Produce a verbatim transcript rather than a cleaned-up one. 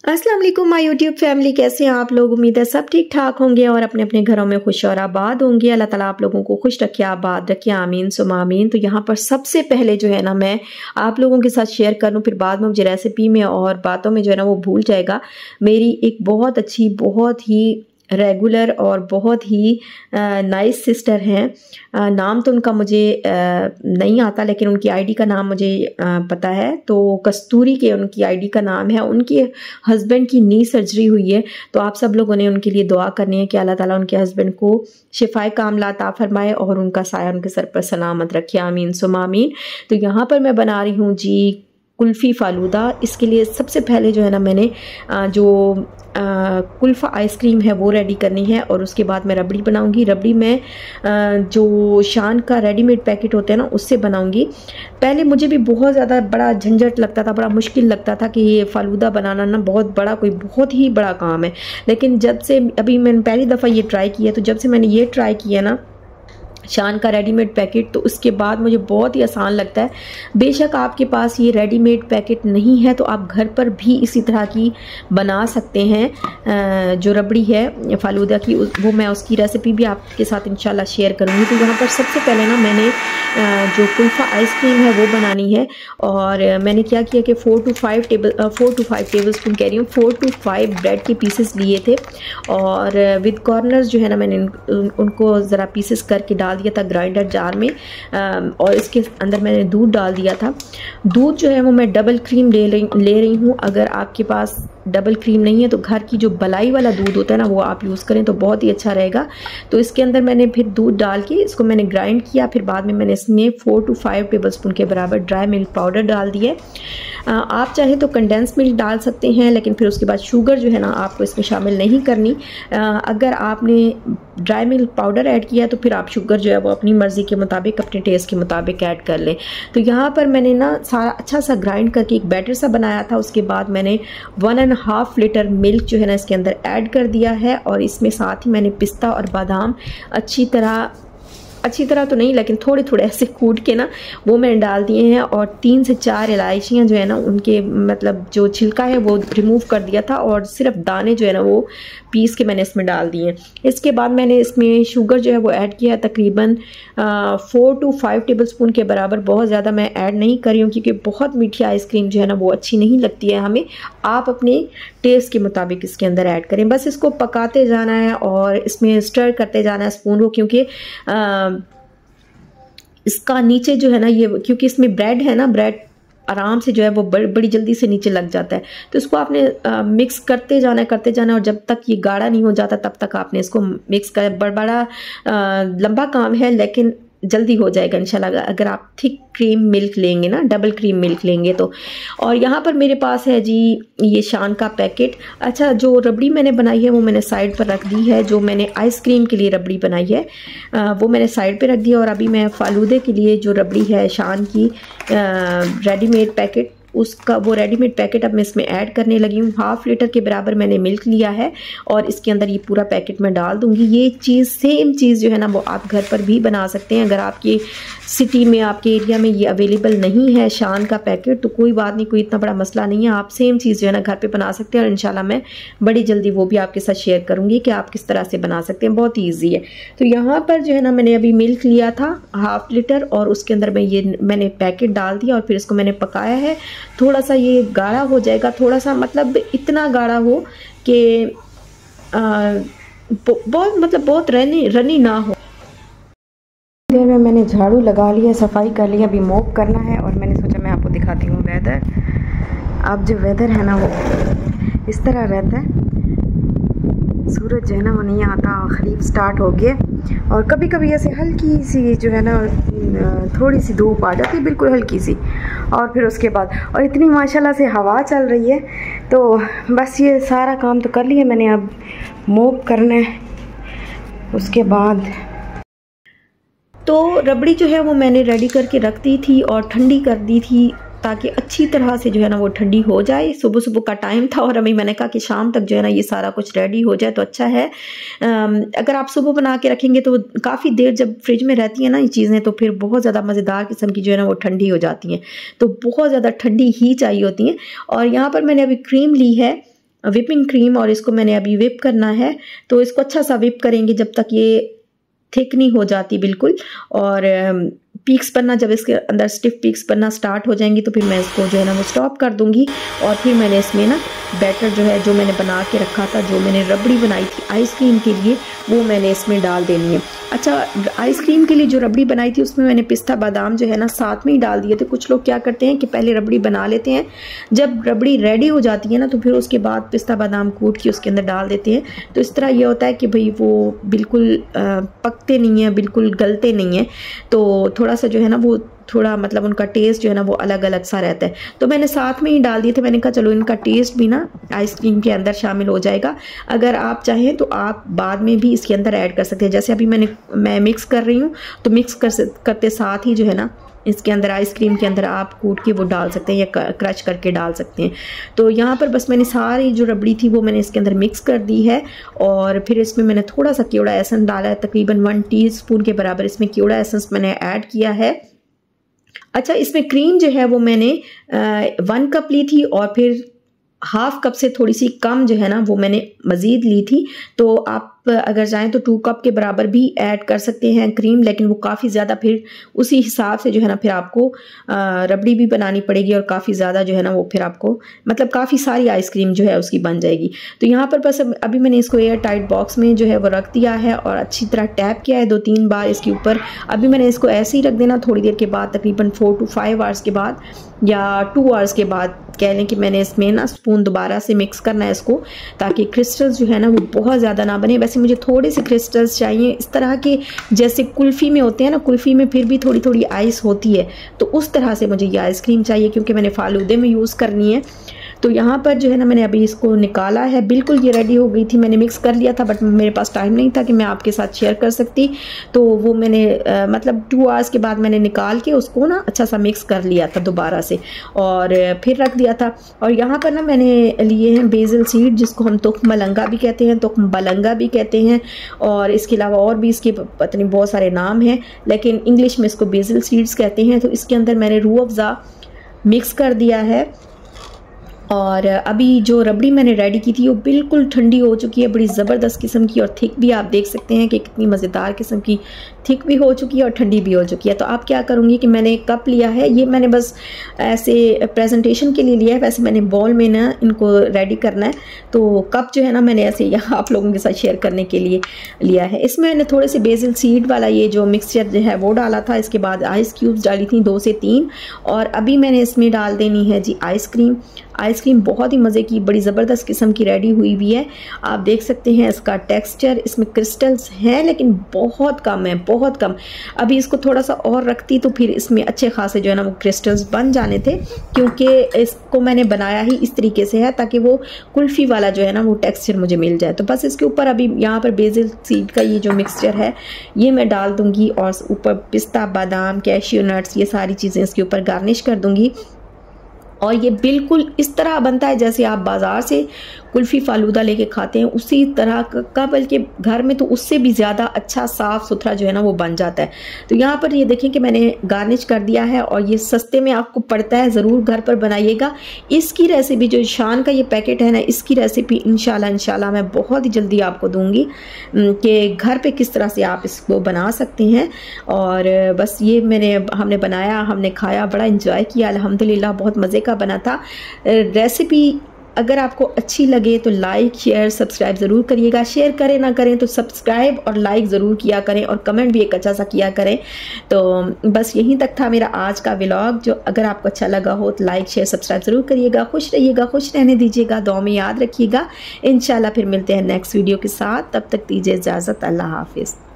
अस्सलाम वालेकुम my YouTube family, कैसे हैं आप लोग। उम्मीद है सब ठीक ठाक होंगे और अपने अपने घरों में खुश और आबाद होंगे। अल्लाह ताला आप लोगों को खुश रखे, आबाद रखे, आमीन सुम आमीन। तो यहाँ पर सबसे पहले जो है ना मैं आप लोगों के साथ शेयर करूँ, फिर बाद में मुझे रेसिपी में और बातों में जो है ना वो भूल जाएगा। मेरी एक बहुत अच्छी, बहुत ही रेगुलर और बहुत ही नाइस सिस्टर हैं। नाम तो उनका मुझे आ, नहीं आता, लेकिन उनकी आईडी का नाम मुझे आ, पता है। तो कस्तूरी के उनकी आईडी का नाम है। उनके हस्बैंड की नी सर्जरी हुई है, तो आप सब लोगों ने उनके लिए दुआ करनी है कि अल्लाह ताला उनके हस्बैंड को शिफाए कामला अता फरमाए और उनका साया उनके सर पर सलामत रखे, आमीन सुम आमीन। तो यहाँ पर मैं बना रही हूँ जी कुल्फ़ी फ़ालूदा। इसके लिए सबसे पहले जो है ना मैंने जो कुल्फ़ा आइसक्रीम है वो रेडी करनी है और उसके बाद मैं रबड़ी बनाऊंगी। रबड़ी मैं जो शान का रेडीमेड पैकेट होते हैं ना उससे बनाऊंगी। पहले मुझे भी बहुत ज़्यादा बड़ा झंझट लगता था, बड़ा मुश्किल लगता था कि ये फ़ालूदा बनाना ना बहुत बड़ा, कोई बहुत ही बड़ा काम है। लेकिन जब से अभी मैंने पहली दफ़ा ये ट्राई किया, तो जब से मैंने ये ट्राई किया ना शान का रेडीमेड पैकेट, तो उसके बाद मुझे बहुत ही आसान लगता है। बेशक आपके पास ये रेडीमेड पैकेट नहीं है तो आप घर पर भी इसी तरह की बना सकते हैं। जो रबड़ी है फ़ालूदा की, वो मैं उसकी रेसिपी भी आपके साथ इंशाल्लाह शेयर करूँगी। तो यहाँ पर सबसे पहले ना मैंने जो कुल्फ़ा आइसक्रीम है वो बनानी है और मैंने क्या किया कि four two five table four two five tablespoon कह रही हूँ फोर टू फाइव ब्रेड के पीसेस लिए थे और विद कॉर्नर्स जो है ना मैंने उनको ज़रा पीसेस करके डाल दिया था ग्राइंडर जार में। और इसके अंदर मैंने दूध डाल दिया था। दूध जो है वो मैं डबल क्रीम ले रही ले रही हूँ। अगर आपके पास डबल क्रीम नहीं है तो घर की जो बलाई वाला दूध होता है ना वो आप यूज़ करें तो बहुत ही अच्छा रहेगा। तो इसके अंदर मैंने फिर दूध डाल के इसको मैंने ग्राइंड किया। फिर बाद में मैंने इसमें four two five tablespoon के बराबर ड्राई मिल्क पाउडर डाल दिए। आप चाहे तो कंडेंस मिल्क डाल सकते हैं, लेकिन फिर उसके बाद शुगर जो है ना आपको इसमें शामिल नहीं करनी। अगर आपने ड्राई मिल्क पाउडर ऐड किया तो फिर आप शुगर जो है वो अपनी मर्ज़ी के मुताबिक, अपने टेस्ट के मुताबिक ऐड कर लें। तो यहाँ पर मैंने ना सारा अच्छा सा ग्राइंड करके एक बैटर सा बनाया था। उसके बाद मैंने one and half litre milk जो है ना इसके अंदर ऐड कर दिया है और इसमें साथ ही मैंने पिस्ता और बादाम अच्छी तरह अच्छी तरह तो नहीं लेकिन थोड़े थोड़े ऐसे कूट के ना वो मैंने डाल दिए हैं। और तीन से चार इलायचियाँ जो है ना उनके मतलब जो छिलका है वो रिमूव कर दिया था और सिर्फ दाने जो है ना वो पीस के मैंने इसमें डाल दिए। इसके बाद मैंने इसमें शुगर जो है वो ऐड किया है तकरीबन four two five tablespoon के बराबर। बहुत ज़्यादा मैं ऐड नहीं कर रही हूँ क्योंकि बहुत मीठी आइसक्रीम जो है ना वो अच्छी नहीं लगती है हमें। आप अपने टेस्ट के मुताबिक इसके अंदर ऐड करें। बस इसको पकाते जाना है और इसमें स्टर करते जाना है स्पून को, क्योंकि इसका नीचे जो है ना ये, क्योंकि इसमें ब्रेड है ना, ब्रेड आराम से जो है वो बड़ी बड़ी जल्दी से नीचे लग जाता है। तो इसको आपने आ, मिक्स करते जाना है करते जाना है और जब तक ये गाढ़ा नहीं हो जाता तब तक आपने इसको मिक्स कर। बड़ा बड़ा लंबा काम है लेकिन जल्दी हो जाएगा इंशाल्लाह अगर आप थिक क्रीम मिल्क लेंगे ना, डबल क्रीम मिल्क लेंगे तो। और यहाँ पर मेरे पास है जी ये शान का पैकेट। अच्छा, जो रबड़ी मैंने बनाई है वो मैंने साइड पर रख दी है। जो मैंने आइसक्रीम के लिए रबड़ी बनाई है आ, वो मैंने साइड पे रख दी। और अभी मैं फ़ालूदे के लिए जो रबड़ी है शान की रेडीमेड पैकेट, उसका वो रेडीमेड पैकेट अब मैं इसमें ऐड करने लगी हूँ। हाफ लीटर के बराबर मैंने मिल्क लिया है और इसके अंदर ये पूरा पैकेट मैं डाल दूँगी। ये चीज़ सेम चीज़ जो है ना वो आप घर पर भी बना सकते हैं। अगर आपकी सिटी में, आपके एरिया में ये अवेलेबल नहीं है शान का पैकेट तो कोई बात नहीं, कोई इतना बड़ा मसला नहीं है। आप सेम चीज़ जो है ना घर पर बना सकते हैं और इंशाल्लाह मैं बड़ी जल्दी वो भी आपके साथ शेयर करूँगी कि आप किस तरह से बना सकते हैं। बहुत ईजी है। तो यहाँ पर जो है ना मैंने अभी मिल्क लिया था हाफ लीटर और उसके अंदर मैं ये मैंने पैकेट डाल दिया और फिर इसको मैंने पकाया है। थोड़ा सा ये गाढ़ा हो जाएगा, थोड़ा सा मतलब इतना गाढ़ा हो कि बहुत मतलब बहुत रनी रनी ना हो। देर में मैंने झाड़ू लगा लिया, सफाई कर लिया, अभी मॉप करना है और मैंने सोचा मैं आपको दिखाती हूँ वेदर। अब जो वेदर है ना वो इस तरह रहता है, सूरज जो है ना वो नहीं आता, खरीफ स्टार्ट हो गया और कभी कभी ऐसे हल्की सी जो है ना थोड़ी सी धूप आ जाती है, बिल्कुल हल्की सी, और फिर उसके बाद और इतनी माशाल्लाह से हवा चल रही है। तो बस ये सारा काम तो कर लिया मैंने, अब मॉप करना है। उसके बाद तो रबड़ी जो है वो मैंने रेडी करके रख दी थी और ठंडी कर दी थी ताकि अच्छी तरह से जो है ना वो ठंडी हो जाए। सुबह सुबह का टाइम था और अभी मैंने कहा कि शाम तक जो है ना ये सारा कुछ रेडी हो जाए तो अच्छा है। अगर आप सुबह बना के रखेंगे तो काफ़ी देर जब फ्रिज में रहती है ना ये चीज़ें तो फिर बहुत ज़्यादा मज़ेदार किस्म की जो है ना वो ठंडी हो जाती हैं। तो बहुत ज़्यादा ठंडी ही चाहिए होती हैं। और यहाँ पर मैंने अभी क्रीम ली है विपिंग क्रीम और इसको मैंने अभी विप करना है। तो इसको अच्छा सा विप करेंगे जब तक ये थिक नहीं हो जाती बिल्कुल। और पीक्स बनना, जब इसके अंदर स्टिफ पीक्स बनना स्टार्ट हो जाएंगी तो फिर मैं इसको जो है ना वो स्टॉप कर दूंगी। और फिर मैंने इसमें ना बैटर जो है जो मैंने बना के रखा था, जो मैंने रबड़ी बनाई थी आइसक्रीम के लिए, वो मैंने इसमें डाल देनी है। अच्छा, आइसक्रीम के लिए जो रबड़ी बनाई थी उसमें मैंने पिस्ता बादाम जो है ना साथ में ही डाल दिए थे। कुछ लोग क्या करते हैं कि पहले रबड़ी बना लेते हैं, जब रबड़ी रेडी हो जाती है ना तो फिर उसके बाद पिस्ता बादाम कूट के उसके अंदर डाल देते हैं। तो इस तरह ये होता है कि भाई वो बिल्कुल पकते नहीं हैं, बिल्कुल गलते नहीं हैं। तो थोड़ा सा जो है ना वो थोड़ा मतलब उनका टेस्ट जो है ना वो अलग अलग सा रहता है। तो मैंने साथ में ही डाल दिए थे। मैंने कहा चलो इनका टेस्ट भी ना आइसक्रीम के अंदर शामिल हो जाएगा। अगर आप चाहें तो आप बाद में भी इसके अंदर ऐड कर सकते हैं। जैसे अभी मैंने मैं मिक्स कर रही हूँ तो मिक्स कर करते साथ ही जो है ना इसके अंदर आइसक्रीम के अंदर आप कूट के वो डाल सकते हैं या क्रश करके डाल सकते हैं। तो यहाँ पर बस मैंने सारी जो रबड़ी थी वो मैंने इसके अंदर मिक्स कर दी है। और फिर इसमें मैंने थोड़ा सा केवड़ा एसेंस डाला है, तकरीबन वन टीस्पून के बराबर इसमें केवड़ा एसेंस मैंने ऐड किया है। अच्छा, इसमें क्रीम जो है वो मैंने वन कप ली थी और फिर हाफ कप से थोड़ी सी कम जो है ना वो मैंने मज़ीद ली थी। तो आप अगर चाहें तो टू कप के बराबर भी ऐड कर सकते हैं क्रीम, लेकिन वो काफ़ी ज़्यादा फिर उसी हिसाब से जो है ना फिर आपको रबड़ी भी बनानी पड़ेगी और काफ़ी ज़्यादा जो है ना वो फिर आपको मतलब काफ़ी सारी आइसक्रीम जो है उसकी बन जाएगी। तो यहाँ पर बस अभी मैंने इसको एयर टाइट बॉक्स में जो है वो रख दिया है और अच्छी तरह टैप किया है दो तीन बार इसके ऊपर। अभी मैंने इसको ऐसे ही रख देना, थोड़ी देर के बाद तकरीबन फोर टू फाइव आवर्स के बाद या टू आवर्स के बाद कह लें कि मैंने इसमें ना स्पून दोबारा से मिक्स करना है इसको, ताकि क्रिस्टल्स जो है ना वो बहुत ज़्यादा ना बने। वैसे मुझे थोड़े से क्रिस्टल्स चाहिए इस तरह के, जैसे कुल्फ़ी में होते हैं ना, कुल्फ़ी में फिर भी थोड़ी थोड़ी आइस होती है, तो उस तरह से मुझे ये आइसक्रीम चाहिए क्योंकि मैंने फालूदे में यूज़ करनी है। तो यहाँ पर जो है ना मैंने अभी इसको निकाला है, बिल्कुल ये रेडी हो गई थी। मैंने मिक्स कर लिया था बट मेरे पास टाइम नहीं था कि मैं आपके साथ शेयर कर सकती, तो वो मैंने आ, मतलब टू आवर्स के बाद मैंने निकाल के उसको ना अच्छा सा मिक्स कर लिया था दोबारा से और फिर रख दिया था। और यहाँ पर ना मैंने लिए हैं बेसिल सीड, जिसको हम तुख्म मलंगा भी कहते हैं, तुख्म बलंगा भी कहते हैं, और इसके अलावा और भी इसके पता नहीं बहुत सारे नाम हैं, लेकिन इंग्लिश में इसको बेसिल सीड्स कहते हैं। तो इसके अंदर मैंने रूह अफ़ज़ा मिक्स कर दिया है। और अभी जो रबड़ी मैंने रेडी की थी वो बिल्कुल ठंडी हो चुकी है, बड़ी ज़बरदस्त किस्म की, और थिक भी आप देख सकते हैं कि कितनी मज़ेदार किस्म की थिक भी हो चुकी है और ठंडी भी हो चुकी है। तो आप क्या करूँगी कि मैंने एक कप लिया है, ये मैंने बस ऐसे प्रेजेंटेशन के लिए लिया है, वैसे मैंने बॉल में ना इनको रेडी करना है। तो कप जो है ना मैंने ऐसे यहाँ आप लोगों के साथ शेयर करने के लिए लिया है। इसमें मैंने थोड़े से बेसिल सीड वाला ये जो मिक्सचर जो है वो डाला था, इसके बाद आइस क्यूब्स डाली थी दो से तीन, और अभी मैंने इसमें डाल देनी है जी आइसक्रीम। आइसक्रीम बहुत ही मज़े की, बड़ी ज़बरदस्त किस्म की रेडी हुई हुई है। आप देख सकते हैं इसका टेक्सचर, इसमें क्रिस्टल्स हैं लेकिन बहुत कम है, बहुत कम। अभी इसको थोड़ा सा और रखती तो फिर इसमें अच्छे खासे जो है ना वो क्रिस्टल्स बन जाने थे, क्योंकि इसको मैंने बनाया ही इस तरीके से है ताकि वो कुल्फ़ी वाला जो है ना वो टेक्सचर मुझे मिल जाए। तो बस इसके ऊपर अभी यहाँ पर बेसिल सीड का ये जो मिक्सचर है ये मैं डाल दूँगी, और ऊपर पिस्ता बादाम कैश्यू नट्स ये सारी चीज़ें इसके ऊपर गार्निश कर दूँगी। और ये बिल्कुल इस तरह बनता है जैसे आप बाज़ार से कुल्फ़ी फ़ालूदा लेके खाते हैं उसी तरह का, बल्कि घर में तो उससे भी ज़्यादा अच्छा साफ़ सुथरा जो है ना वो बन जाता है। तो यहाँ पर ये देखें कि मैंने गार्निश कर दिया है, और ये सस्ते में आपको पड़ता है, ज़रूर घर पर बनाइएगा। इसकी रेसिपी जो शान का ये पैकेट है ना, इसकी रेसिपी इंशाल्लाह इंशाल्लाह मैं बहुत ही जल्दी आपको दूँगी कि घर पर किस तरह से आप इसको बना सकते हैं। और बस ये मैंने हमने बनाया, हमने खाया, बड़ा इंजॉय किया, अल्हम्दुलिल्लाह बहुत मज़े का बना था। रेसिपी अगर आपको अच्छी लगे तो लाइक शेयर सब्सक्राइब ज़रूर करिएगा, शेयर करें ना करें तो सब्सक्राइब और लाइक ज़रूर किया करें, और कमेंट भी एक अच्छा सा किया करें। तो बस यहीं तक था मेरा आज का व्लॉग, जो अगर आपको अच्छा लगा हो तो लाइक शेयर सब्सक्राइब ज़रूर करिएगा। खुश रहिएगा, खुश रहने दीजिएगा, दुआ में याद रखिएगा। इंशाल्लाह फिर मिलते हैं नेक्स्ट वीडियो के साथ, तब तक दीजिए इजाज़त, अल्लाह हाफिज़।